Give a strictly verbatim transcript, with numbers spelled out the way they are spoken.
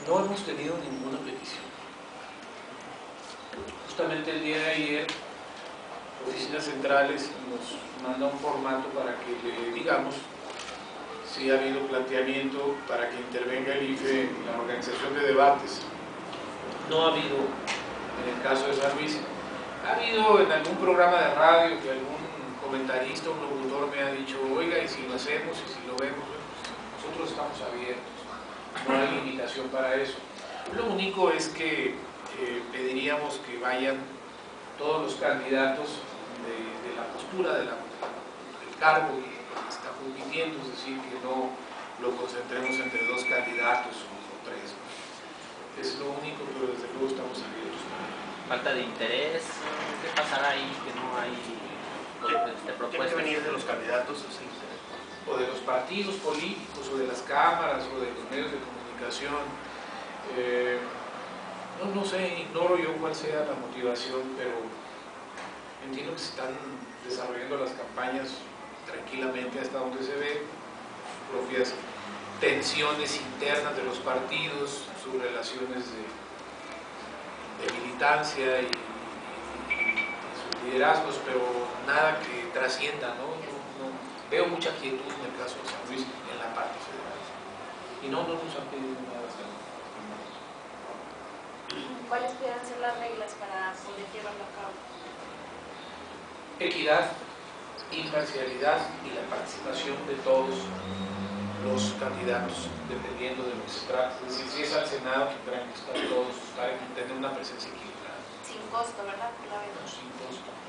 No hemos tenido ninguna petición. Justamente el día de ayer, Oficinas Centrales nos manda un formato para que le digamos si ha habido planteamiento para que intervenga el I F E en la organización de debates. No ha habido en el caso de San Luis. Ha habido en algún programa de radio que algún comentarista, un locutor me ha dicho, oiga, y si lo hacemos, y si lo vemos, pues nosotros estamos abiertos, no hay limitación para eso. Lo único es que eh, pediríamos que vayan todos los candidatos de, de la postura, de la, del cargo que está compitiendo, es decir, que no lo concentremos entre dos candidatos o, o tres. Es lo único, pero desde luego estamos abiertos. Falta de interés, ¿qué pasará ahí que no hay este, propuestas? ¿Tiene que venir de los candidatos ese interés? O de los partidos políticos, o de las cámaras, o de los medios de comunicación. Eh, no, no sé, ignoro yo cuál sea la motivación, pero entiendo que se están desarrollando las campañas tranquilamente hasta donde se ve, sus propias tensiones internas de los partidos, sus relaciones de, de militancia y, y, y sus liderazgos, pero nada que trascienda, ¿no? No, no. Veo mucha quietud en el caso de San Luis en la parte federal. Y no, no nos han pedido nada hasta ahora. ¿Cuáles pueden ser las reglas para poder llevarlo a cabo? Equidad, imparcialidad y la participación de todos los candidatos, dependiendo de lo que se trate. Es decir, si es al Senado, tendrán que estar todos, estar, tener una presencia equilibrada. Sin costo, ¿verdad? Por la vez. No, sin costo.